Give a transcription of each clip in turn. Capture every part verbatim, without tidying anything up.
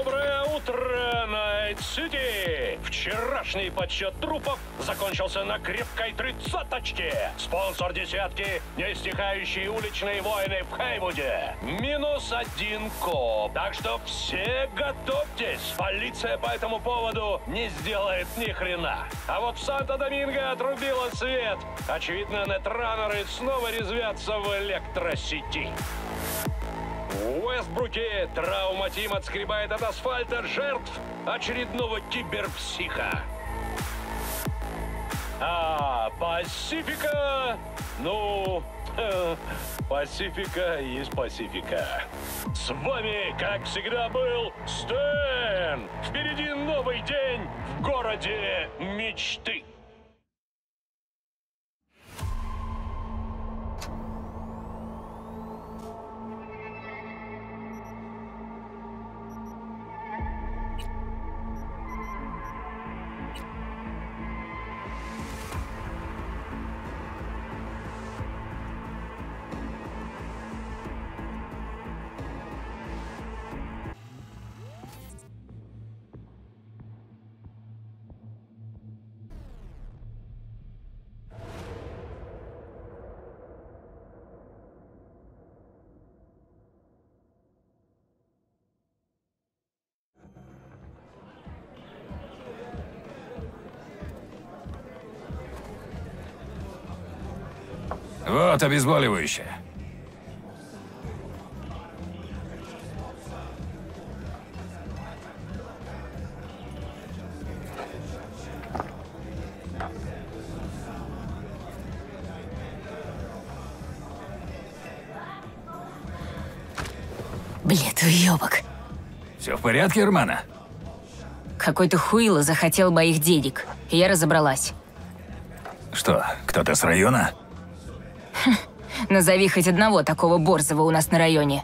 Доброе утро, Найт-Сити! Вчерашний подсчет трупов закончился на крепкой тридцаточке. Спонсор десятки – неистихающие уличные войны в Хейвуде. Минус один коп. Так что все готовьтесь. Полиция по этому поводу не сделает ни хрена. А вот в Санто-Доминго отрубила свет. Очевидно, нетранеры снова резвятся в электросети. В Уэстбруке травма-тим отскребает от асфальта жертв очередного киберпсиха. А Пасифика... Ну... Пасифика есть Пасифика. С вами, как всегда, был Стэн. Впереди новый день в городе мечты. Вот обезболивающее. Блядь, уёбок. Все в порядке, Романа? Какой-то хуило захотел моих денег, и я разобралась. Что, кто-то с района? Хм, назови хоть одного такого борзого у нас на районе.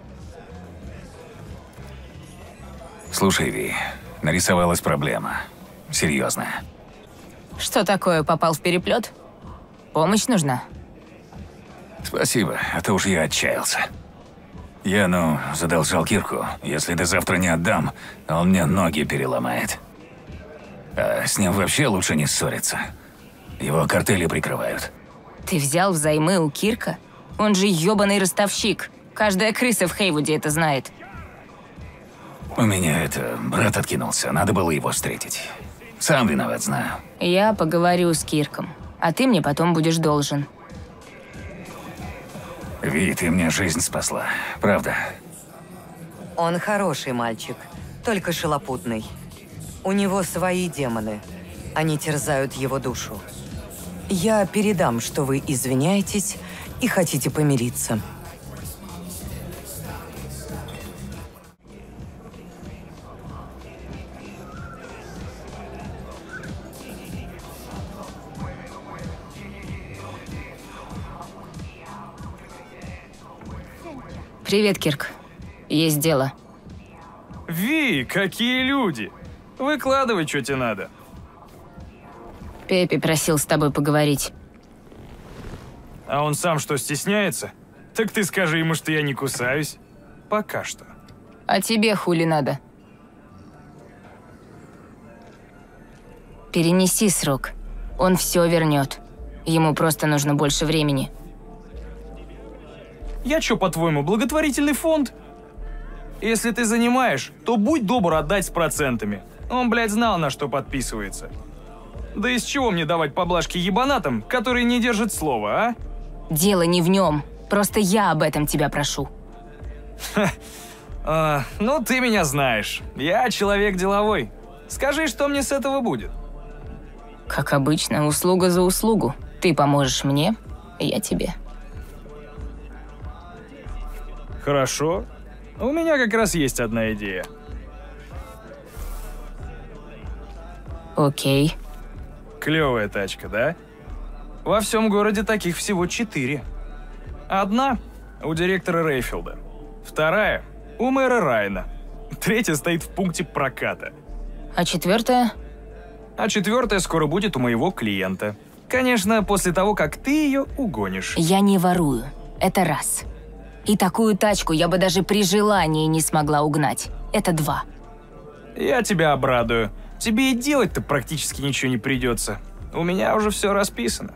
Слушай, Ви, нарисовалась проблема. Серьезная. Что такое, попал в переплет? Помощь нужна? Спасибо, а то уж я отчаялся. Я, ну, задолжал Кирку. Если до завтра не отдам, он мне ноги переломает. А с ним вообще лучше не ссориться. Его картели прикрывают. Ты взял взаймы у Кирка? Он же ёбаный ростовщик. Каждая крыса в Хейвуде это знает. У меня это... брат откинулся, надо было его встретить. Сам виноват, знаю. Я поговорю с Кирком, а ты мне потом будешь должен. Ви, ты мне жизнь спасла, правда? Он хороший мальчик, только шалопутный. У него свои демоны. Они терзают его душу. Я передам, что вы извиняетесь и хотите помириться. Привет, Кирк. Есть дело. Ви, какие люди! Выкладывай, что тебе надо. Пеппи просил с тобой поговорить. А он сам что, стесняется? Так ты скажи ему, что я не кусаюсь. Пока что. А тебе хули надо? Перенеси срок. Он все вернет. Ему просто нужно больше времени. Я что, по-твоему, благотворительный фонд? Если ты занимаешь, то будь добр отдать с процентами. Он, блядь, знал, на что подписывается. Да из чего мне давать поблажки ебанатам, которые не держат слова, а? Дело не в нем. Просто я об этом тебя прошу. Ха. А, ну, ты меня знаешь. Я человек деловой. Скажи, что мне с этого будет? Как обычно, услуга за услугу. Ты поможешь мне, я тебе. Хорошо. У меня как раз есть одна идея. Окей. Клевая тачка, да? Во всем городе таких всего четыре. Одна у директора Рейфилда. Вторая у мэра Райана. Третья стоит в пункте проката. А четвертая? А четвертая скоро будет у моего клиента. Конечно, после того, как ты ее угонишь. Я не ворую. Это раз. И такую тачку я бы даже при желании не смогла угнать. Это два. Я тебя обрадую. Тебе и делать-то практически ничего не придется. У меня уже все расписано.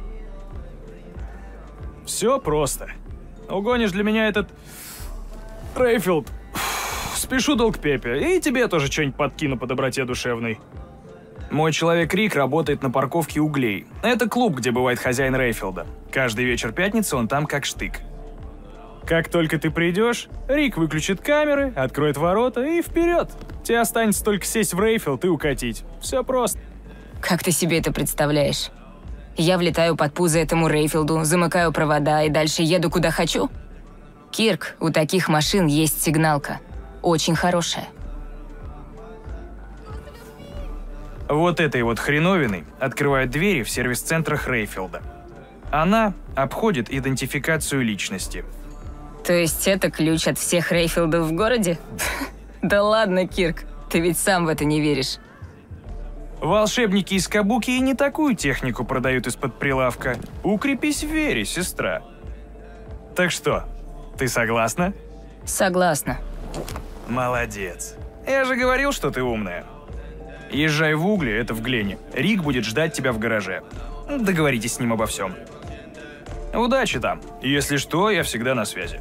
Все просто. Угонишь для меня этот... Рейфилд. Спешу долг Пепе. И тебе тоже что-нибудь подкину по доброте душевной. Мой человек Рик работает на парковке Углей. Это клуб, где бывает хозяин Рейфилда. Каждый вечер пятницы он там как штык. Как только ты придешь, Рик выключит камеры, откроет ворота и вперед. Тебе останется только сесть в Рейфилд и укатить. Все просто. Как ты себе это представляешь? Я влетаю под пузо этому Рейфилду, замыкаю провода и дальше еду куда хочу? Кирк, у таких машин есть сигналка. Очень хорошая. Вот этой вот хреновиной открывают двери в сервис-центрах Рейфилда. Она обходит идентификацию личности. То есть это ключ от всех Рейфилдов в городе? Да ладно, Кирк, ты ведь сам в это не веришь. Волшебники из Кабуки и не такую технику продают из-под прилавка. Укрепись в вере, сестра. Так что, ты согласна? Согласна. Молодец. Я же говорил, что ты умная. Езжай в Угли, это в Глене. Рик будет ждать тебя в гараже. Договоритесь с ним обо всем. Удачи там. Если что, я всегда на связи.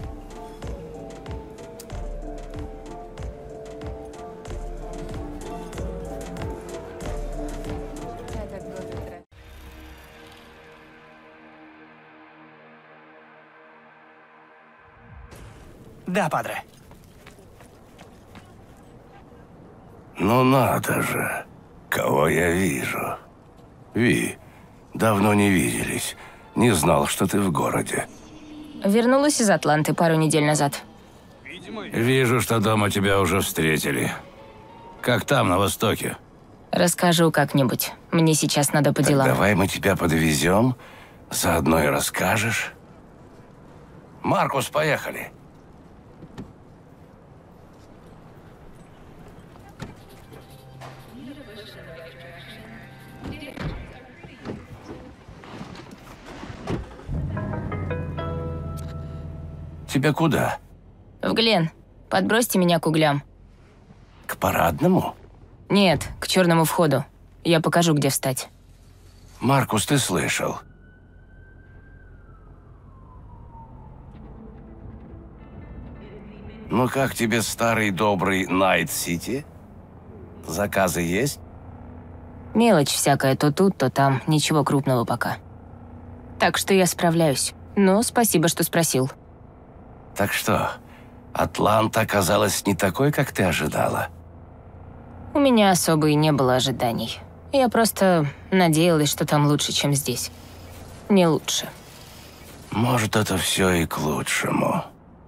Да, падре. Ну надо же, кого я вижу. Ви, давно не виделись. Не знал, что ты в городе. Вернулась из Атланты пару недель назад. Вижу, что дома тебя уже встретили. Как там, на Востоке? Расскажу как-нибудь. Мне сейчас надо по Так делам. давай мы тебя подвезем, заодно и расскажешь. Маркус, поехали. Тебе куда? В Глен. Подбросьте меня к углям. К парадному? Нет, к черному входу. Я покажу, где встать. Маркус, ты слышал? Ну как тебе старый добрый Найт-Сити? Заказы есть? Мелочь всякая, то тут, то там. Ничего крупного пока. Так что я справляюсь. Но спасибо, что спросил. Так что, Атланта оказалась не такой, как ты ожидала? У меня особо и не было ожиданий. Я просто надеялась, что там лучше, чем здесь. Не лучше. Может, это все и к лучшему.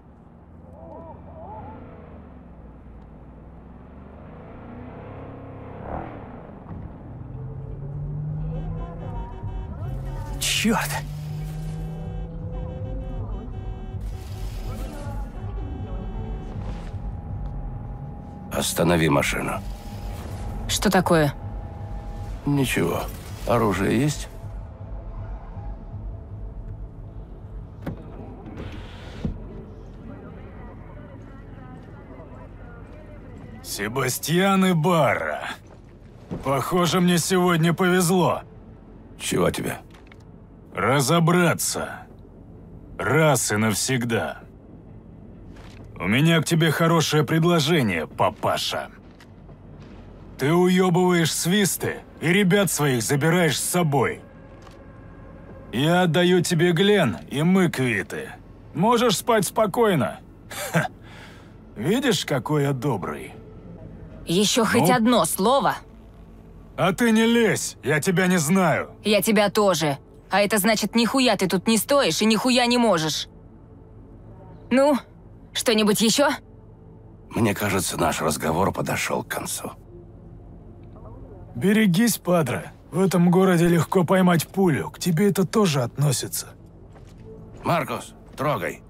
Черт! Останови машину. Что такое? Ничего. Оружие есть? Себастьян Ибарра. Похоже, мне сегодня повезло. Чего тебе? Разобраться. Раз и навсегда. У меня к тебе хорошее предложение, папаша. Ты уебываешь свисты и ребят своих забираешь с собой. Я отдаю тебе Глен, и мы квиты. Можешь спать спокойно. Ха. Видишь, какой я добрый? Еще хоть Ну? одно слово. А ты не лезь, я тебя не знаю. Я тебя тоже. А это значит, нихуя ты тут не стоишь и нихуя не можешь. Ну, что-нибудь еще? Мне кажется, наш разговор подошел к концу. Берегись, падре. В этом городе легко поймать пулю. К тебе это тоже относится. Маркус, трогай.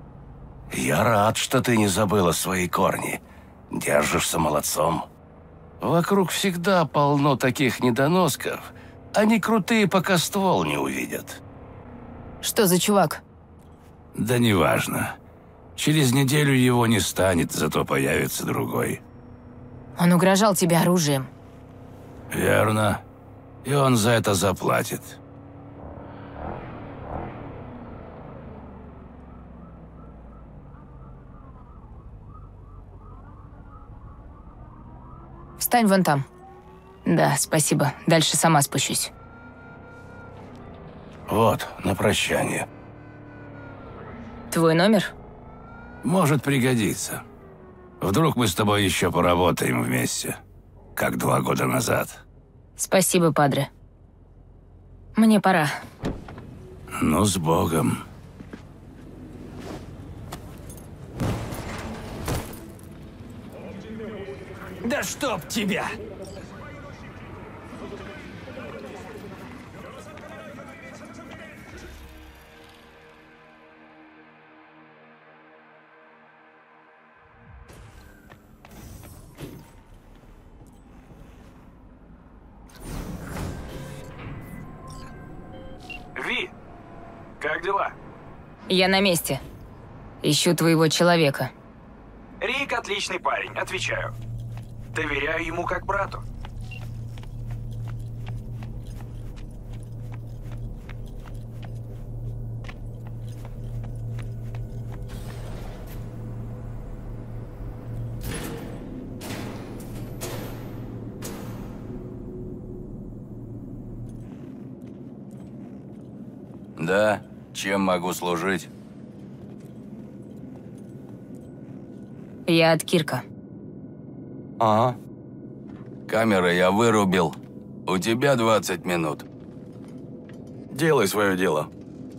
Я рад, что ты не забыла свои корни. Держишься молодцом. Вокруг всегда полно таких недоносков. Они крутые, пока ствол не увидят. Что за чувак? Да неважно. Через неделю его не станет, зато появится другой. Он угрожал тебе оружием. Верно. И он за это заплатит. Встань вон там. Да, спасибо. Дальше сама спущусь. Вот, на прощание. Твой номер? Может пригодиться. Вдруг мы с тобой еще поработаем вместе, как два года назад. Спасибо, падре. Мне пора. Ну, с Богом. Да чтоб тебя! Ви, как дела? Я на месте. Ищу твоего человека. Рик отличный парень, отвечаю. Доверяю ему как брату. Да, чем могу служить? Я от Кирка. Ага. Камеры я вырубил. У тебя двадцать минут. Делай свое дело.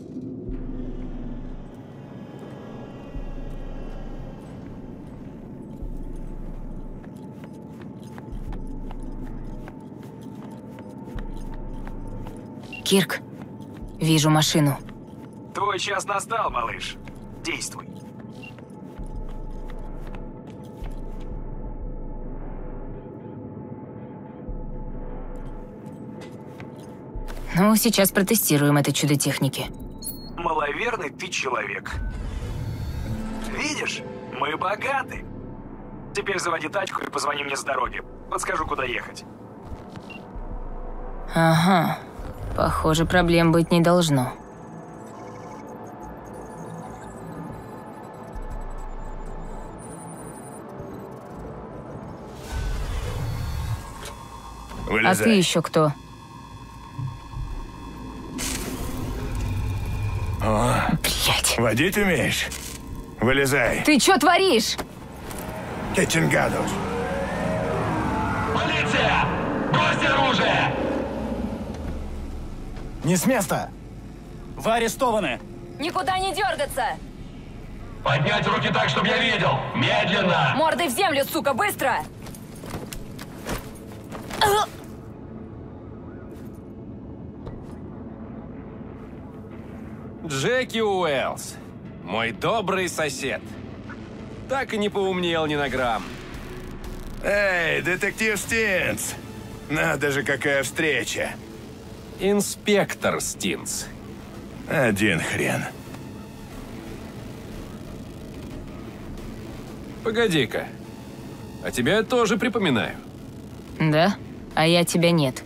Кирк, вижу машину. Твой час настал, малыш. Действуй. Ну, сейчас протестируем это чудо техники. Маловерный ты человек. Видишь, мы богаты. Теперь заводи тачку и позвони мне с дороги. Подскажу, куда ехать. Ага. Похоже, проблем быть не должно. Вылезай. А ты еще кто? О, Блять. водить умеешь? Вылезай. Ты что творишь? Кетченгадус. Полиция! Бросьте оружие! Не с места! Вы арестованы! Никуда не дергаться! Поднять руки так, чтобы я видел! Медленно! Мордой в землю, сука, быстро! Джеки Уэллс, мой добрый сосед. Так и не поумнел ни на грамм. Эй, детектив Стинс! Надо же, какая встреча! Инспектор Стинс. Один хрен. Погоди-ка. А тебя я тоже припоминаю. Да? А я тебя нет.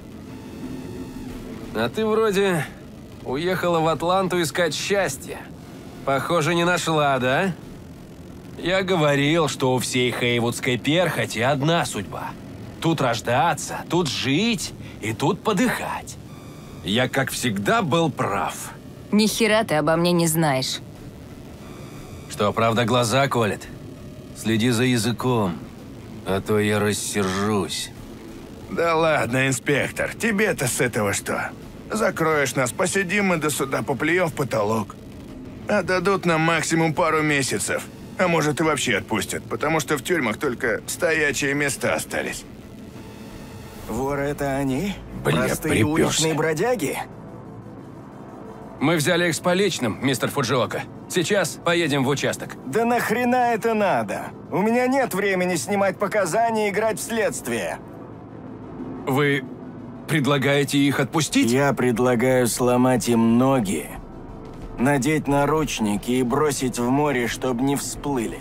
А ты вроде уехала в Атланту искать счастье. Похоже, не нашла, да? Я говорил, что у всей хейвудской перхоти одна судьба. Тут рождаться, тут жить и тут подыхать. Я, как всегда, был прав. Ни хера ты обо мне не знаешь. Что, правда, глаза колет? Следи за языком, а то я рассержусь. Да ладно, инспектор, тебе-то с этого что? Закроешь нас, посидим мы до суда, поплюем в потолок. А дадут нам максимум пару месяцев. А может и вообще отпустят, потому что в тюрьмах только стоячие места остались. Воры это они? Бля, Простые припёрся. уличные бродяги? Мы взяли их с поличным, мистер Фуджиока. Сейчас поедем в участок. Да нахрена это надо? У меня нет времени снимать показания и играть в следствие. Вы предлагаете их отпустить? Я предлагаю сломать им ноги, надеть наручники и бросить в море, чтобы не всплыли.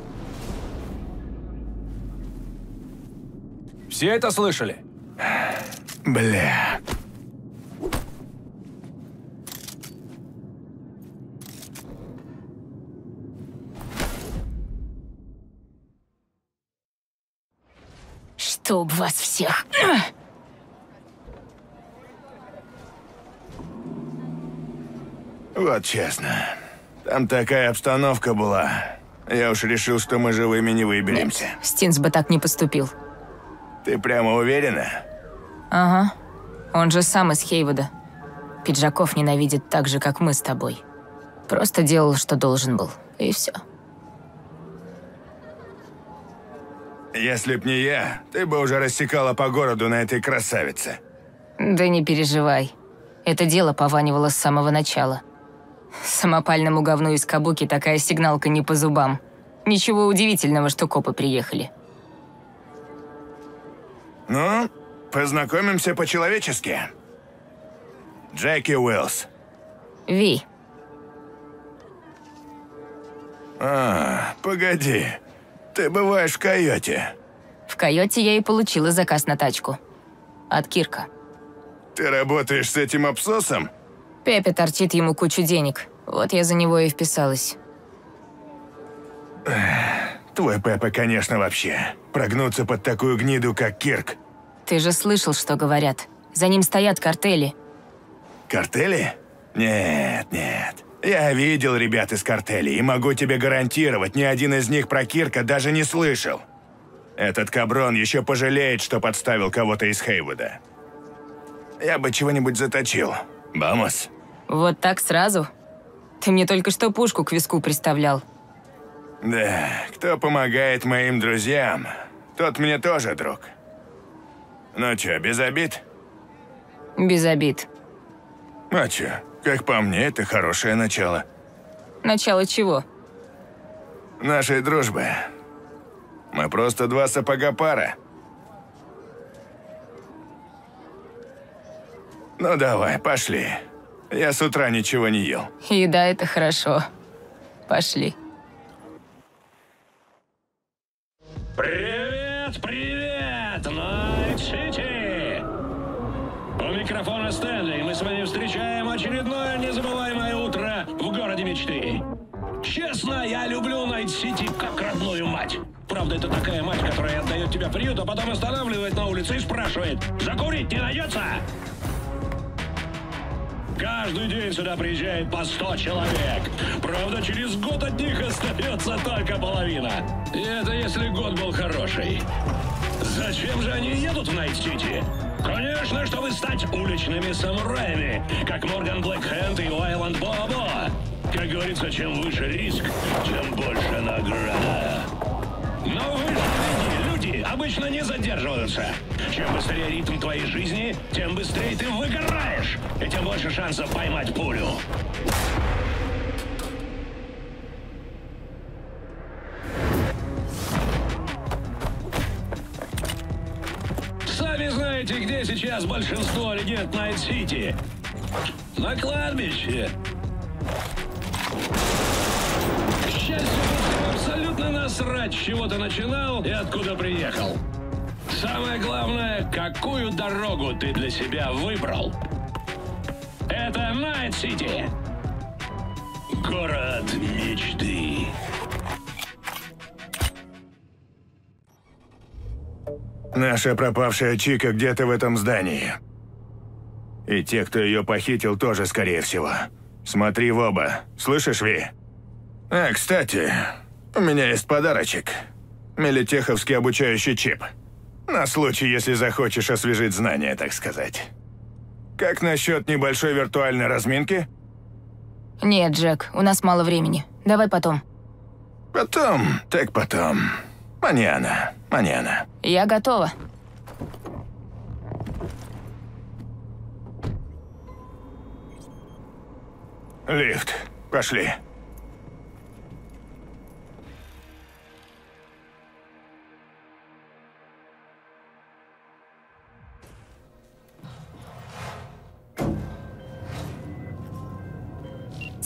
Все это слышали? Бля. Чтоб вас всех. Вот честно, там такая обстановка была. Я уж решил, что мы живыми не выберемся. Нет, Стинс бы так не поступил. Ты прямо уверена? Ага. Он же сам из Хейвуда. Пиджаков ненавидит так же, как мы с тобой. Просто делал, что должен был. И все. Если б не я, ты бы уже рассекала по городу на этой красавице. Да не переживай. Это дело пованивало с самого начала. Самопальному говну из Кабуки такая сигналка не по зубам. Ничего удивительного, что копы приехали. Ну, познакомимся по-человечески. Джеки Уиллс. Ви. А, погоди. Ты бываешь в Койоте. В Койоте я и получила заказ на тачку. От Кирка. Ты работаешь с этим абсосом? Пепе торчит ему кучу денег. Вот я за него и вписалась. Твой Пепе, конечно, вообще. Прогнуться под такую гниду, как Кирк. Ты же слышал, что говорят. За ним стоят картели. Картели? Нет, нет. Я видел ребят из картелей, и могу тебе гарантировать, ни один из них про Кирка даже не слышал. Этот каброн еще пожалеет, что подставил кого-то из Хейвуда. Я бы чего-нибудь заточил. Вамос? Вот так сразу? Ты мне только что пушку к виску приставлял. Да, кто помогает моим друзьям, тот мне тоже друг. Ну чё, без обид? Без обид. А чё, как по мне, это хорошее начало. Начало чего? Нашей дружбы. Мы просто два сапога пара. Ну давай, пошли. Я с утра ничего не ел. Еда — это хорошо. Пошли. Привет, привет, Найт-Сити! У микрофона Стэнли, и мы с вами встречаем очередное незабываемое утро в городе мечты. Честно, я люблю Найт-Сити как родную мать. Правда, это такая мать, которая отдает тебя в приют, а потом останавливает на улице и спрашивает: «Закурить не найдется?» Каждый день сюда приезжает по сто человек. Правда, через год от них остается только половина. И это если год был хороший. Зачем же они едут в Найт-Сити? Конечно, чтобы стать уличными самураями, как Морган Блэкхенд и Уайланд Бобо. Как говорится, чем выше риск, тем больше награда. Но в высшем лиге люди обычно не задерживаются. Чем быстрее ритм твоей жизни, тем быстрее ты выгораешь, и тем больше шансов поймать пулю. Сами знаете, где сейчас большинство легенд Найт-Сити. На кладбище. К счастью, абсолютно насрать, с чего ты начинал и откуда приехал. Самое главное, какую дорогу ты для себя выбрал. Это Найт-Сити. Город мечты. Наша пропавшая Чика где-то в этом здании. И те, кто ее похитил, тоже, скорее всего. Смотри в оба. Слышишь, Ви? А, кстати, у меня есть подарочек. Мелитеховский обучающий чип. На случай, если захочешь освежить знания, так сказать. Как насчет небольшой виртуальной разминки? Нет, Джек, у нас мало времени. Давай потом. Потом, так потом. Маньяна, маньяна. Я готова. Лифт. Пошли.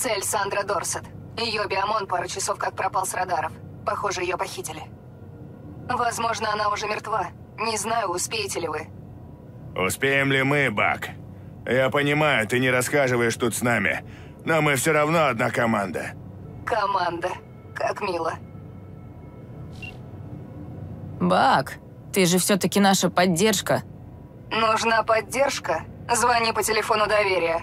Цель Сандра Дорсет. Ее биомон пару часов как пропал с радаров. Похоже, ее похитили. Возможно, она уже мертва. Не знаю, успеете ли вы. Успеем ли мы, Бак? Я понимаю, ты не рассказываешь тут с нами, но мы все равно одна команда. Команда. Как мило. Бак, ты же все-таки наша поддержка. Нужна поддержка? Звони по телефону доверия.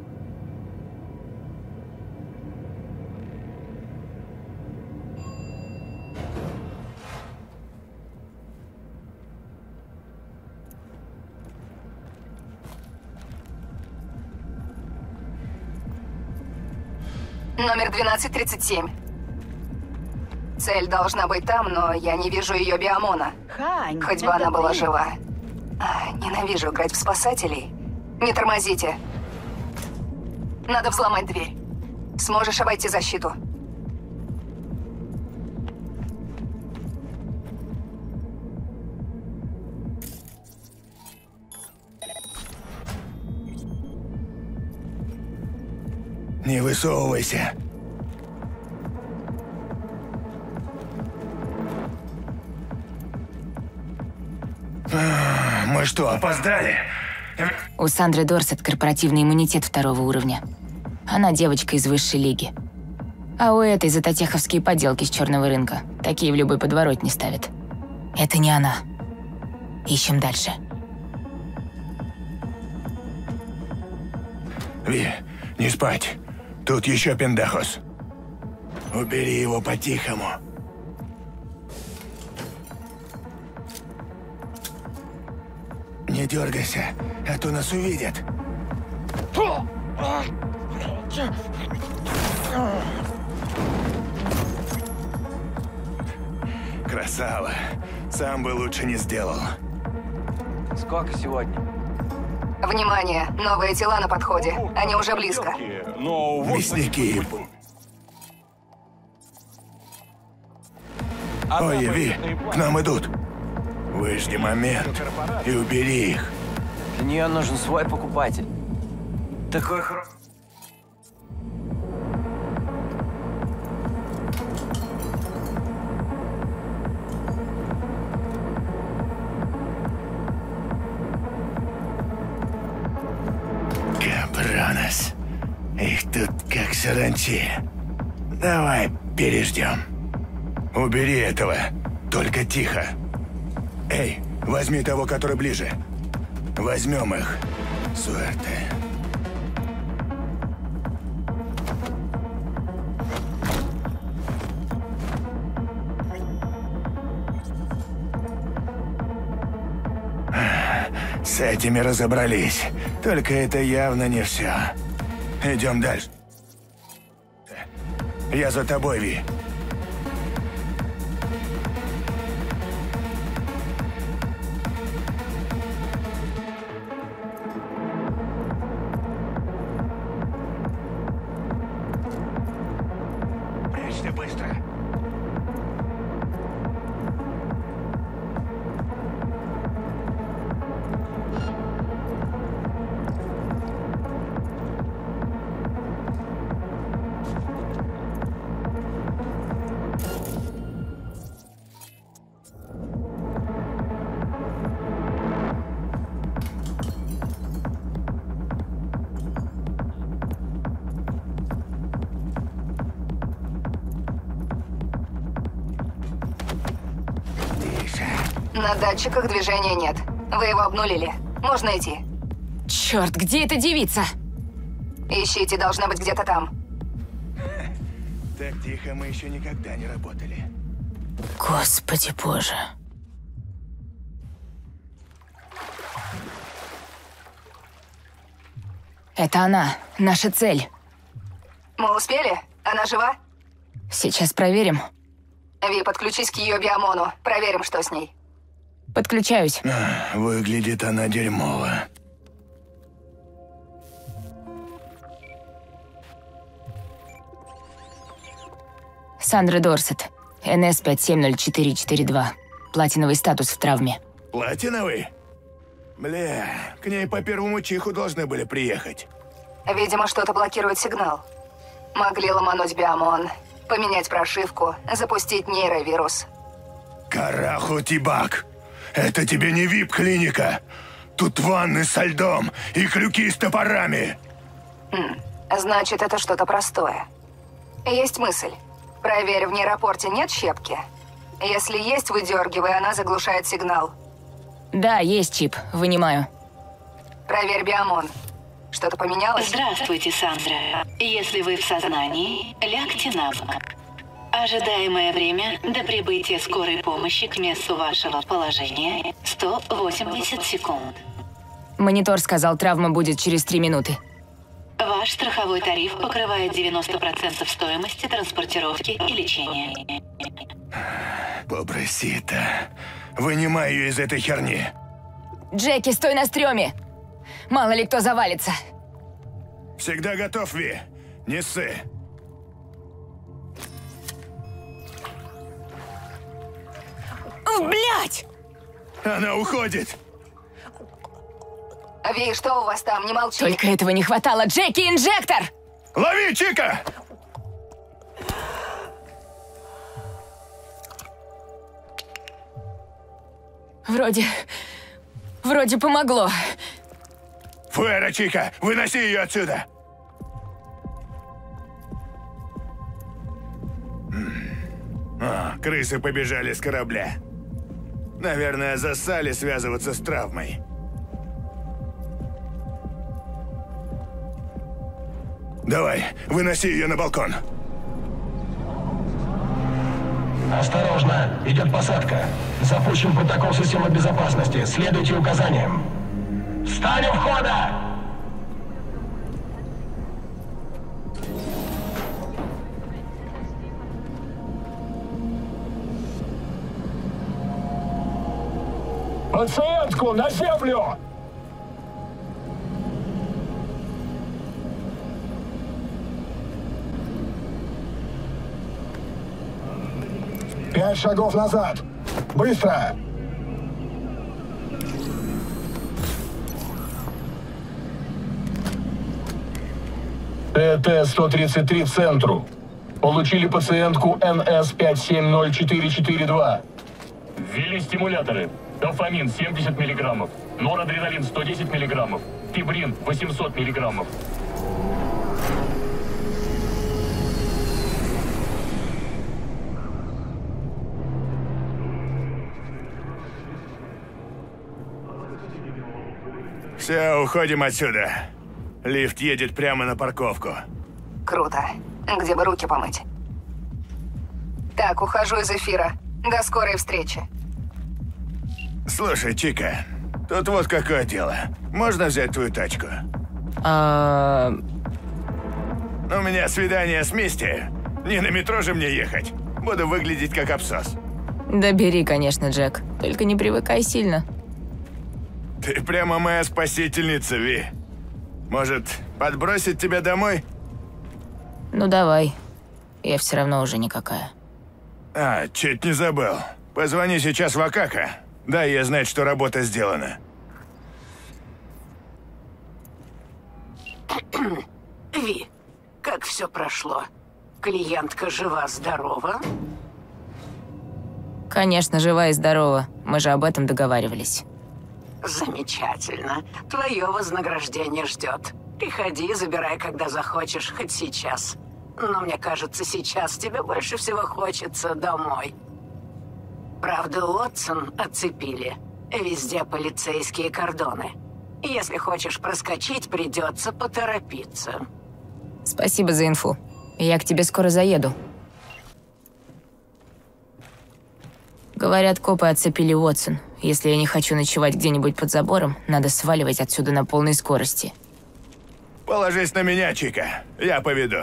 Номер двенадцать тридцать семь. Цель должна быть там, но я не вижу ее биомона. Хань, Хоть бы она была жива. А, ненавижу играть в спасателей. Не тормозите. Надо взломать дверь. Сможешь обойти защиту. Не высовывайся. А, мы что, опоздали? У Сандры Дорсет корпоративный иммунитет второго уровня. Она девочка из высшей лиги. А у этой затотеховские поделки с черного рынка. Такие в любой подворотне ставят. Это не она. Ищем дальше. Ви, не спать. Тут еще пиндахос. Убери его по-тихому. Не дергайся, а то нас увидят. Красава. Сам бы лучше не сделал. Сколько сегодня? Внимание! Новые тела на подходе. Они уже близко. Мясники. Ой, Ви, к нам идут. Выжди момент и убери их. Для нее нужен свой покупатель. Такой хро... Кабранос. Их тут как саранчи. Давай переждем. Убери этого. Только тихо. Эй, возьми того, который ближе. Возьмем их. Суэрте. С этими разобрались. Только это явно не все. Идем дальше. Я за тобой, Ви. Прячься быстро. На датчиках движения нет. Вы его обнулили. Можно идти. Черт, где эта девица? Ищите, должна быть где-то там. Так тихо мы еще никогда не работали. Господи боже. Это она, наша цель. Мы успели? Она жива? Сейчас проверим. Ви, подключись к ее биомону. Проверим, что с ней. Подключаюсь. Выглядит она дерьмово. Сандра Дорсет. эн эс пять семь ноль четыре четыре два. Платиновый статус в травме. Платиновый? Бля, к ней по первому чиху должны были приехать. Видимо, что-то блокирует сигнал. Могли ломануть биомон, поменять прошивку, запустить нейровирус. Караху Тибак, это тебе не вип-клиника. Тут ванны со льдом и крюки с топорами. Хм, значит, это что-то простое. Есть мысль. Проверь, в нейропорте нет щепки? Если есть, выдергивай, она заглушает сигнал. Да, есть чип. Вынимаю. Проверь биомон. Что-то поменялось? Здравствуйте, Сандра. Если вы в сознании, лягте на бок. Ожидаемое время до прибытия скорой помощи к месту вашего положения – сто восемьдесят секунд. Монитор сказал, травма будет через три минуты. Ваш страховой тариф покрывает девяносто процентов стоимости транспортировки и лечения. Побросита. Вынимай ее из этой херни. Джеки, стой на стреме! Мало ли кто завалится. Всегда готов, Ви. Не ссы. Блять! Она уходит. Ви, что у вас там? Не молчи. Только этого не хватало. Джеки, инжектор! Лови, Чика! Вроде... Вроде помогло. Фуэра, Чика, выноси ее отсюда. А, крысы побежали с корабля. Наверное, засали связываться с травмой. Давай, выноси ее на балкон. Осторожно, идет посадка. Запущен протокол системы безопасности. Следуйте указаниям. Встань у входа! Пациентку на землю! Пять шагов назад! Быстро! Т Т сто тридцать три в центру. Получили пациентку Н С пять семь ноль четыре четыре два. Ввели стимуляторы. Дофамин семьдесят миллиграммов, норадреналин сто десять миллиграммов, фибрин восемьсот миллиграммов. Все, уходим отсюда. Лифт едет прямо на парковку. Круто. Где бы руки помыть? Так, ухожу из эфира. До скорой встречи. Слушай, Чика, тут вот какое дело. Можно взять твою тачку? А... У меня свидание с Мисти. Не на метро же мне ехать. Буду выглядеть как абсос. Да бери, конечно, Джек. Только не привыкай сильно. Ты прямо моя спасительница, Ви. Может, подбросить тебя домой? Ну давай. Я все равно уже никакая. А, чуть не забыл. Позвони сейчас в Акака. Дай ей знать, что работа сделана. Ви, как все прошло? Клиентка жива-здорова? Конечно, жива и здорова. Мы же об этом договаривались. Замечательно. Твое вознаграждение ждет. Приходи, забирай, когда захочешь, хоть сейчас. Но мне кажется, сейчас тебе больше всего хочется домой. Правда, Уотсон оцепили. Везде полицейские кордоны. Если хочешь проскочить, придется поторопиться. Спасибо за инфу. Я к тебе скоро заеду. Говорят, копы оцепили Уотсон. Если я не хочу ночевать где-нибудь под забором, надо сваливать отсюда на полной скорости. Положись на меня, Чика. Я поведу.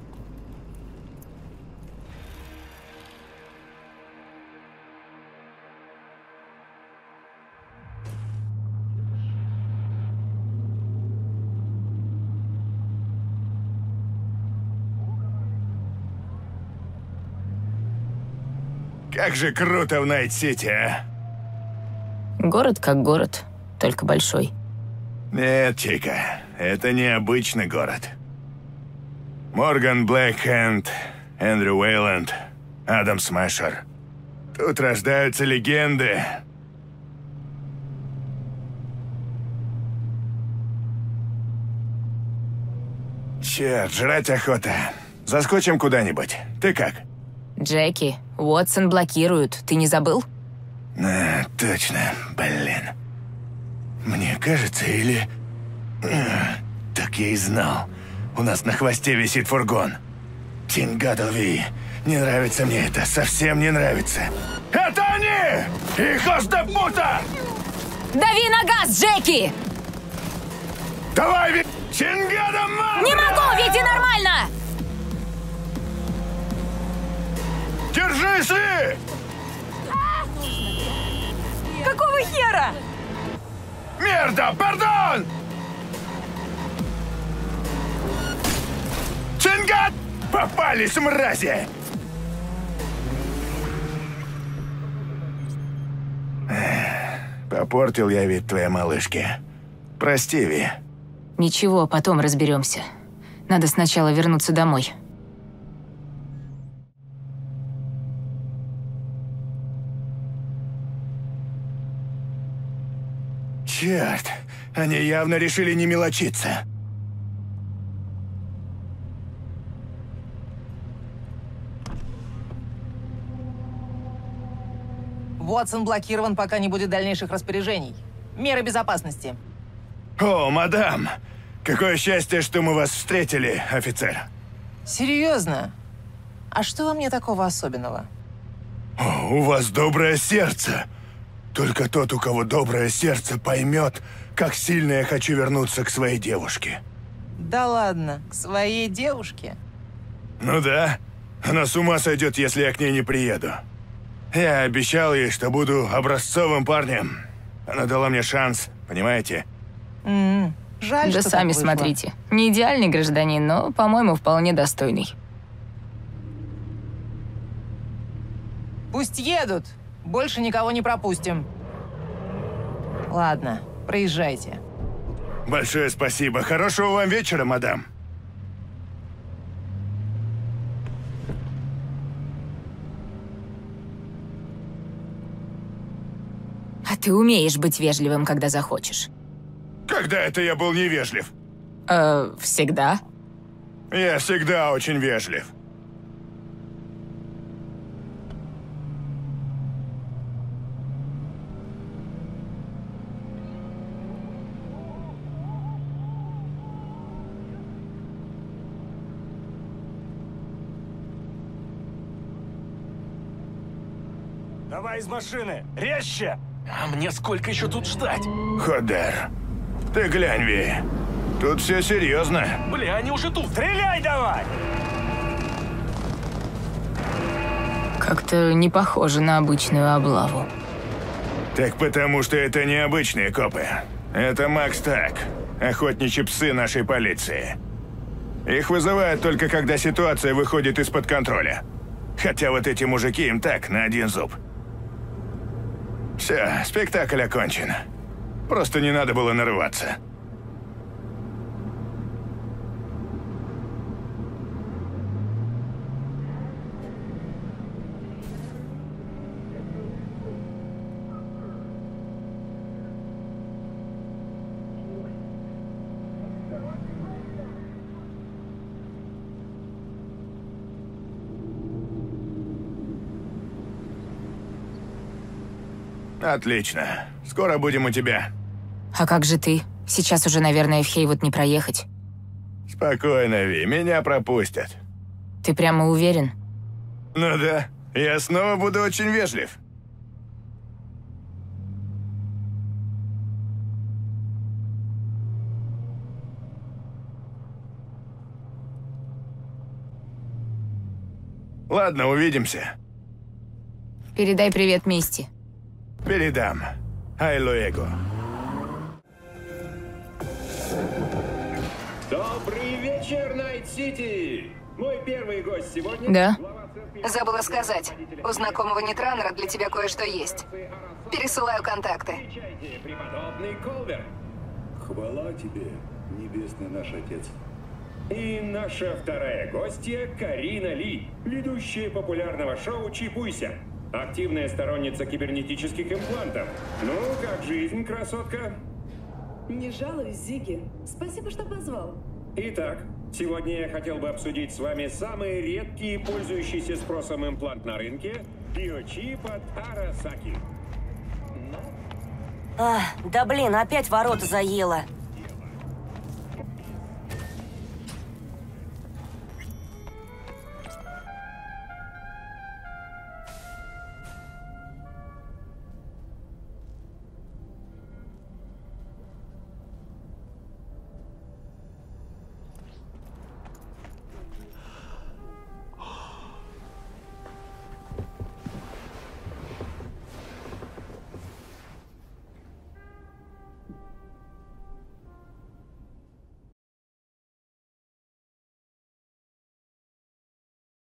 Как же круто в Найт-Сити, а? Город как город, только большой. Нет, Чика, это не обычный город. Морган Блэкхенд, Эндрю Уэйланд, Адам Смэшер. Тут рождаются легенды. Черт, жрать охота. Заскочим куда-нибудь. Ты как? Джеки, Уотсон блокируют. Ты не забыл? А, точно, блин. Мне кажется, или... А, так я и знал. У нас на хвосте висит фургон. Тингадлви. Не нравится мне это, совсем не нравится. Это они! Ихос де пута! Дави на газ, Джеки! Давай, Ви... Чингада мама! Не могу, веди нормально! Держись, Ви! Какого хера? Мерда, пардон! Чингад! Попались, мрази! Попортил я вид твоей малышки. Прости, Ви. Ничего, потом разберемся. Надо сначала вернуться домой. Черт, они явно решили не мелочиться. Уотсон блокирован, пока не будет дальнейших распоряжений. Меры безопасности. О, мадам! Какое счастье, что мы вас встретили, офицер. Серьезно? А что во мне такого особенного? О, у вас доброе сердце. Только тот, у кого доброе сердце, поймет, как сильно я хочу вернуться к своей девушке. Да ладно, к своей девушке? Ну да. Она с ума сойдет, если я к ней не приеду. Я обещал ей, что буду образцовым парнем. Она дала мне шанс, понимаете? Mm-hmm. Жаль, да что сами так вышло. смотрите. Не идеальный гражданин, но, по-моему, вполне достойный. Пусть едут. Больше никого не пропустим. Ладно, проезжайте. Большое спасибо. Хорошего вам вечера, мадам. А ты умеешь быть вежливым, когда захочешь. Когда это я был невежлив? Э, всегда. Я всегда очень вежлив. Давай из машины! Резче! А мне сколько еще тут ждать? Ходер, ты глянь, Ви. Тут все серьезно. Бля, они уже тут. Стреляй давай! Как-то не похоже на обычную облаву. Так потому что это не обычные копы. Это Макс Так, охотничьи псы нашей полиции. Их вызывают только когда ситуация выходит из-под контроля. Хотя вот эти мужики им так, на один зуб. Все, спектакль окончен. Просто не надо было нарываться. Отлично. Скоро будем у тебя. А как же ты? Сейчас уже, наверное, в Хейвуд не проехать. Спокойно, Ви, меня пропустят. Ты прямо уверен? Ну да, я снова буду очень вежлив. Ладно, увидимся. Передай привет Мисти. Передам. Ай луэго. Добрый вечер, Найт-Сити! Мой первый гость сегодня... Да? Забыла сказать. У знакомого Нетранера для тебя кое-что есть. Пересылаю контакты. Преподобный Колберт. Хвала тебе, небесный наш Отец. И наша вторая гостья Карина Ли, ведущая популярного шоу «Чипуйся». Активная сторонница кибернетических имплантов. Ну, как жизнь, красотка? Не жалуюсь, Зигги. Спасибо, что позвал. Итак, сегодня я хотел бы обсудить с вами самый редкий и пользующийся спросом имплант на рынке – биочип от Арасаки. А, да блин, опять ворота заело.